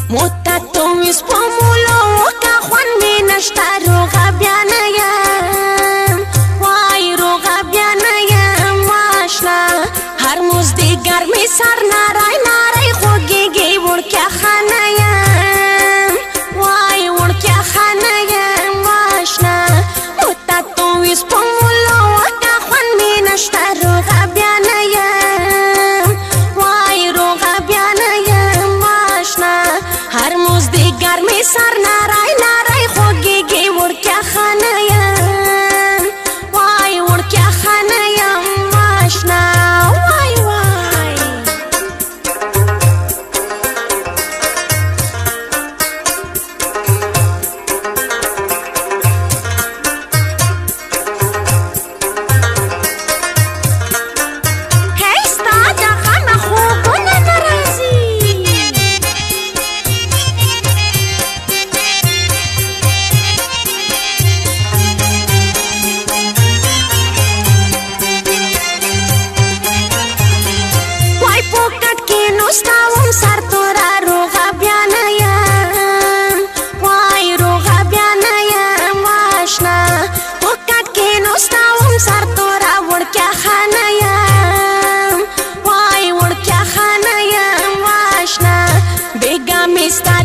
موتا تو اسپومولو کا خوان می نشتا روغا بیان یم وای روغا بیان یم واشنا هر مزدی گرمی سر نارای نارای خوگیگی وڑکیا خانه یم وای وڑکیا خانه یم واشنا موتا تو اسپومولو کا خوان می نشتا روغا بیان یم وای روغا بیان یم واشنا هر مزدی گرمی سر نارای نارای خوگیگی وڑکیا خانه یم وای وڑکیا خانه یم واشنا وای وای هی ستا د غمه خوبونه نه راځي نوستاوم سر تورا روغا بیان یم وای روغا بیان یم واشنا پوکٹ کې نوستاوم سر تورا وڑکیا خانه یم وای وڑکیا خانه یم واشنا بیگا میستا